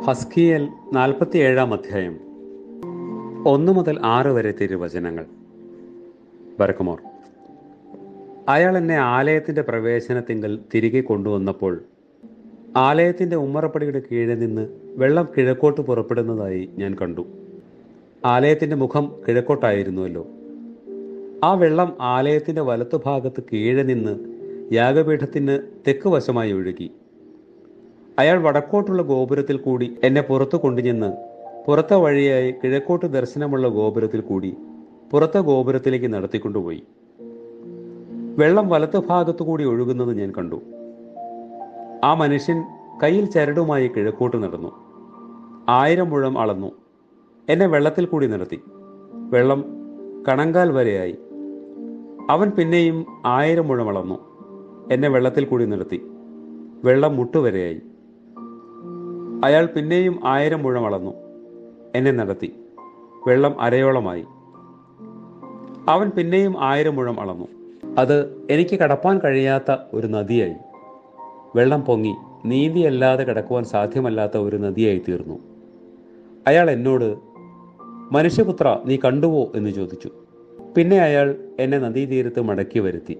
ഹസ്കിയേൽ 47 1 മുതൽ 6 വരെ തിരുവചനങ്ങൾ. ബർക്കുമോർ. അയാൾ എന്നെ ആലയത്തിന്റെ പ്രവേശനത്തിങ്കൽ തിരികെ കൊണ്ടുവന്നപ്പോൾ ആലയത്തിന്റെ ഉമ്മറപ്പടിയുടെ കീഴിൽ നിന്ന് വെള്ളം കിഴക്കോട്ട് പുറപ്പെടുന്നതായി ഞാൻ കണ്ടു. ആലയത്തിന്റെ മുഖം കിഴക്കോട്ടായിരുന്നുവല്ലോ. ആ വെള്ളം ആലയത്തിന്റെ വലത്തുഭാഗത്ത് കീഴെ നിന്ന് യാഗപീഠത്തിന് തെക്ക് വശമായി ഒഴുകി. അയാൾ വടക്കോട്ടുള്ള ഗോപുരത്തിൽ കൂടി എന്നെ പുറത്തു കൊണ്ടുചെന്ന് പുറത്തെ വഴിയായി കിഴക്കോട്ട് ദർശനമുള്ള ഗോപുരത്തിൽ കൂടി പുറത്തെ ഗോപുരത്തിലേക്ക് നടത്തിക്കൊണ്ടുപോയി. വെള്ളം വലത്ത് ഭാഗത്തുകൂടി ഒഴുകുന്നത് ഞാൻ കണ്ടു. ആ മനുഷ്യൻ കയ്യിൽ ചരടുമായി കിഴക്കോട്ട് നടന്നു. 1000 മുഴം അളന്നു എന്നെ വെള്ളത്തിൽ കൂടി നടത്തി. വെള്ളം കണങ്കാൽ വരെയായി. അവൻ പിന്നെയും 1000 മുഴം അളന്നു എന്നെ വെള്ളത്തിൽ കൂടി നടത്തി. വെള്ളം മുട്ടുവരെയായി. അയാൾ പിന്നെയും 1000 മുഴം അളന്നു എന്നെ നടത്തി. വെള്ളം അരയോളമായി. അവൻ പിന്നെയും 1000 മുഴം അളന്നു. അത് എനിക്ക് കടപ്പാൻ കഴിയാത്ത ഒരു നദിയായി. വെള്ളം പൊങ്ങി നീന്തിയല്ലാതെ കടക്കുവാൻ സാധ്യമല്ലാത്ത ഒരു നദിയായി തീർന്നു. അയാൾ എന്നോട്, മനുഷ്യപുത്ര, നീ കണ്ടുവോ എന്ന് ചോദിച്ചു. പിന്നെ അയാൾ എന്നെ നദീതീരത്ത് മടക്കി വരുത്തി.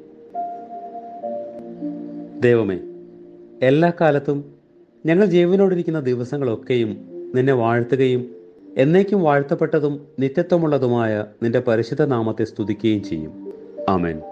ദൈവമേ, എല്ലാ കാലത്തും ഞങ്ങൾ ജീവനോടിരിക്കുന്ന ദിവസങ്ങളൊക്കെയും നിന്നെ വാഴ്ത്തുകയും എന്നേക്കും വാഴ്ത്തപ്പെട്ടതും നിത്യത്വമുള്ളതുമായ നിന്റെ പരിശുദ്ധ നാമത്തെ സ്തുതിക്കുകയും ചെയ്യും. ആമേൻ.